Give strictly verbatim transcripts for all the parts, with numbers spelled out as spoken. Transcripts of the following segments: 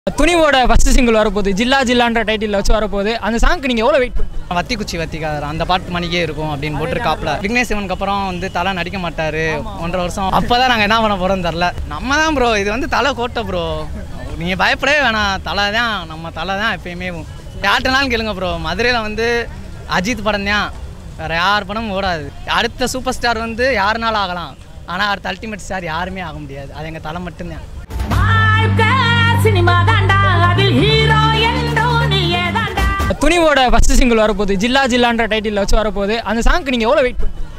துணிவோட first single வரப்போகுது ஜில்லா ஜில்லான்ற title வச்சு வரப்போகுது. அந்த சாங்க்கு நீங்கள் எவ்வளோ வெயிட் பண்ணுறீங்க? வத்தி குச்சி வத்திக்காதரா அந்த பாட்டு மணிக்கே இருக்கும் அப்படின்னு போட்டிருக்காப்ல. விக்னேஷ் சிவனுக்கு அப்புறம் வந்து தலை நடிக்க மாட்டார் ஒன்றரை வருஷம். அப்போ தான் நாங்கள் என்ன பண்ண போகிறோம் தெரில. நம்ம தான் ப்ரோ, இது வந்து தலை கோட்டை ப்ரோ. நீங்கள் பயப்படவே வேணாம், தலை தான் நம்ம தலை தான் எப்பயுமே. யார்ட்டனாலும் கேளுங்க ப்ரோ, மதுரையில் வந்து அஜித் படம் தான், வேறு யார் படமும் ஓடாது. அடுத்த சூப்பர் ஸ்டார் வந்து யாருனாலும் ஆகலாம், ஆனால் அடுத்த அல்டிமேட் ஸ்டார் யாருமே ஆக முடியாது. அது எங்கள் தலை மட்டும்தான். துணிவோட ஃபர்ஸ்ட் சிங்கிள் வரப்போகுது ஜில்லா ஜில்லான்ற டைட்டில் வச்சு வரப்போகுது. அந்த சாங்க்கு நீங்கள் எவ்வளோ வெயிட் பண்ணுறீங்க?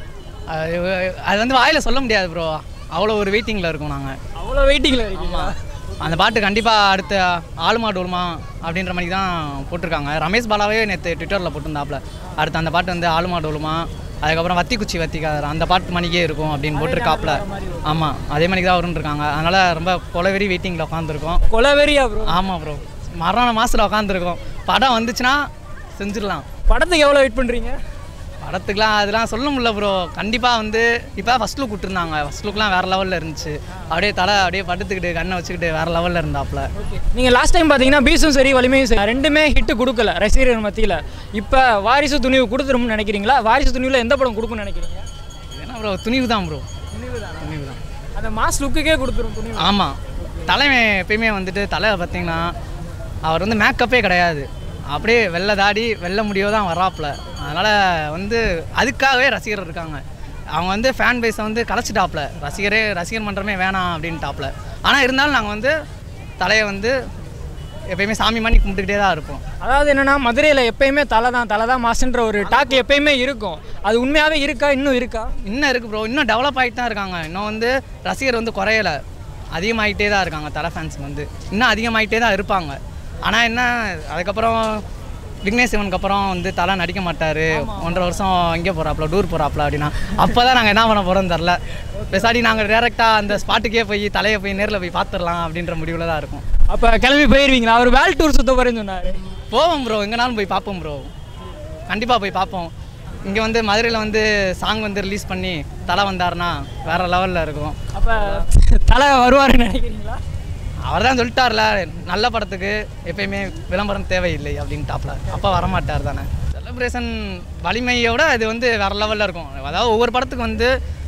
அது வந்து வாயில் சொல்ல முடியாது ப்ரோ, அவ்வளோ ஒரு வெயிட்டிங்கில் இருக்கோம் நாங்கள். அவ்வளோ வெயிட்டிங்கில் இருக்கீங்களா? அந்த பாட்டு கண்டிப்பாக அடுத்த ஆளுமா டோலுமா அப்படின்ற மாதிரி தான் போட்டிருக்காங்க. ரமேஷ் பாலாவே நேற்று ட்விட்டரில் போட்டிருந்தாப்புல. அடுத்து அந்த பாட்டு வந்து ஆளுமா டோலுமா, அதுக்கப்புறம் வத்தி குச்சி வத்திக்காதரா அந்த பாட்டு மணிக்கே இருக்கும் அப்படின்னு போட்டிருக்காப்புல. ஆமாம், அதே மணிக்கு தான் வரும்னு இருக்காங்க. அதனால் ரொம்ப கொலவெறி வெயிட்டிங்கில் உட்காந்துருக்கோம். கொலவெறியா ப்ரோ? ஆமாம் ப்ரோ, மரண மாதத்தில் உட்காந்துருக்கோம். படம் வந்துச்சுன்னா செஞ்சிடலாம். படத்துக்கு எவ்வளோ வெயிட் பண்ணுறீங்க? படத்துக்குலாம் அதெல்லாம் சொல்ல முடியல ப்ரோ. கண்டிப்பாக வந்து இப்போ ஃபஸ்ட் லுக் விட்டுருந்தாங்க. ஃபஸ்ட் லுக்லாம் வேறு லெவலில் இருந்துச்சு. அப்படியே தலை அப்படியே படுத்துக்கிட்டு கண்ணை வச்சுக்கிட்டு வேறு லெவலில் இருந்தாப்புல. நீங்கள் லாஸ்ட் டைம் பார்த்தீங்கன்னா பீஸும் சரி வலிமையும் சரி ரெண்டுமே ஹிட்டு கொடுக்கல ரசிகர்கள் மத்தியில். இப்போ வாரிசு துணிவு கொடுத்துரும்னு நினைக்கிறீங்களா? வாரிசு துணிவில் எந்த படம் கொடுக்குன்னு நினைக்கிறீங்க? ஏன்னா ப்ரோ துணிவு தான் ப்ரோ. துணிவு தான் துணிவு தான் அந்த மாஸ் லுக்குக்கே கொடுத்துரும் துணிவு. ஆமாம், தலைமை எப்பயுமே வந்துட்டு தலை பார்த்தீங்கன்னா அவர் வந்து மேக்கப்பே கிடையாது. அப்படியே வெள்ளை தாடி வெள்ளை முடியோ தான் வராப்புல. அதனால் வந்து அதுக்காகவே ரசிகர் இருக்காங்க. அவங்க வந்து ஃபேன் பேஸை வந்து கலைச்சிட்டாப்புல. ரசிகரே ரசிகர் மன்றமே வேணாம் அப்படின்ட்டாப்புல. ஆனால் இருந்தாலும் நாங்கள் வந்து தலையை வந்து எப்பயுமே சாமி மாதிரி கும்பிட்டுக்கிட்டே தான் இருப்போம். அதாவது என்னென்னா மதுரையில் எப்பயுமே தலை தான் தலை தான் மாசுன்ற ஒரு டாக் எப்பயுமே இருக்கும். அது உண்மையாகவே இருக்கா? இன்னும் இருக்கா? இன்னும் இருக்குது ப்ரோ. இன்னும் டெவலப் ஆகிட்டு தான் இருக்காங்க. இன்னும் வந்து ரசிகர் வந்து குறையலை, அதிகமாகிட்டே தான் இருக்காங்க. தலை ஃபேன்ஸ் வந்து இன்னும் அதிகமாகிட்டே தான் இருப்பாங்க. ஆனால் என்ன, அதுக்கப்புறம் விக்னேஷ் சிவனுக்கு அப்புறம் வந்து தலை நடிக்க மாட்டார் ஒன்றரை வருஷம் இங்கே போகிறாப்புல, டூர் போகிறாப்புல அப்படின்னா அப்போ தான் நாங்கள் என்ன பண்ண போகிறோம் தெரில. பெசாடி நாங்கள் டேரெக்டாக அந்த ஸ்பாட்டுக்கே போய் தலையை போய் நேரில் போய் பார்த்துடலாம் அப்படின்ற முடிவில் தான் இருக்கும். அப்போ கிளம்பி போயிடுவீங்களா? அவர் வேல் டூர் சுற்ற போகிறேன்னு சொன்னார். போவோம் ப்ரோ, எங்கேனாலும் போய் பார்ப்போம் ப்ரோ. கண்டிப்பாக போய் பார்ப்போம். இங்கே வந்து மதுரையில் வந்து சாங் வந்து ரிலீஸ் பண்ணி தலை வந்தாருன்னா வேறு லெவலில் இருக்கும். அப்போ தலை வருவாருன்னு நினைக்கிறீங்களா? அவர் தான் சொல்லிட்டார்ல, நல்ல படத்துக்கு எப்பயுமே விளம்பரம் தேவையில்லை அப்படின்ட்டாப்ல. அப்போ வரமாட்டார் தானே. செலிப்ரேஷன் வலிமையோட இது வந்து வேறு லெவலில் இருக்கும். அதாவது ஒவ்வொரு படத்துக்கு வந்து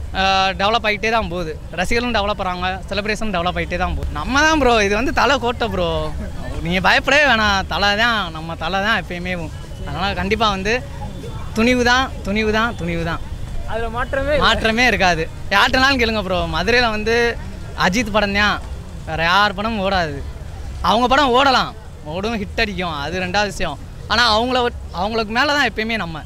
டெவலப் ஆகிட்டே தான் போகுது. ரசிகர்களும் டெவலப் ஆகிறாங்க, செலிப்ரேஷனும் டெவலப் ஆகிட்டே தான் போகுது. நம்ம தான் ப்ரோ, இது வந்து தலை கோட்டை ப்ரோ. நீங்கள் பயப்படவே வேணாம், தலை தான் நம்ம தலை தான் எப்பயுமே. அதனால் கண்டிப்பாக வந்து துணிவு தான் துணிவு தான் துணிவு தான் அதில் மாற்றமே மாற்றமே இருக்காது. யார்ட்டனாலும் கேளுங்க ப்ரோ, மதுரையில் வந்து அஜித் படம் தான், வேறு யார் படமும் ஓடாது. அவங்க படம் ஓடலாம், ஓடும், ஹிட் அடிக்கும், அது ரெண்டாவது விஷயம். ஆனால் அவங்கள அவங்களுக்கு மேலே தான் எப்பயுமே நம்ம.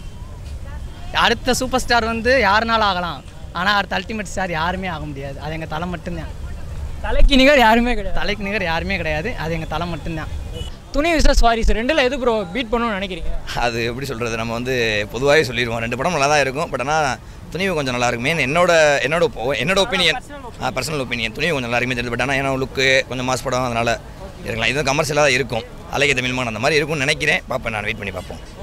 அடுத்த சூப்பர் ஸ்டார் வந்து யாருனாலும் ஆகலாம், ஆனால் அடுத்த அல்டிமேட் ஸ்டார் யாருமே ஆக முடியாது. அது எங்கள் தலை மட்டும்தான். தலைக்கு நிகர் யாருமே கிடையாது. தலைக்கு நிகர் யாருமே கிடையாது. அது எங்கள் தலை மட்டும்தான். துணி விசஸ் வாரிசு ரெண்டில் எது ப்ரோ பீட் பண்ணணும்னு நினைக்கிறீங்க? அது எப்படி சொல்கிறது, நம்ம வந்து பொதுவாகவே சொல்லிடுவோம் ரெண்டு படம் நல்லா தான் இருக்கும். பட் ஆனால் துணிவு கொஞ்சம் நல்லா இருக்கும். மெயின் என்னோட என்னோட என்னோட ஒப்பீனியன், பர்சனல் ஒப்பீனியன், துணிவு கொஞ்சம் நல்லா இருக்குமே தெரியுது. பட் ஆனால் ஏன்னா லுக்கு கொஞ்சம் மாஸ் படம், அதனால் இருக்கலாம். இதுவும் கமர்ஷியலாக தான் இருக்கும். அழகிய தமிழ்மான் அந்த மாதிரி இருக்கும்னு நினைக்கிறேன். பார்ப்பேன், நான் வெயிட் பண்ணி பார்ப்போம்.